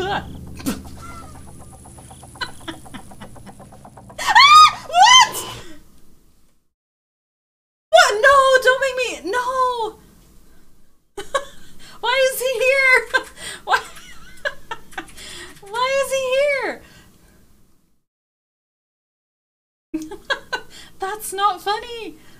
What? What? No, don't make me. No. Why is he here? Why? Why is he here? That's not funny.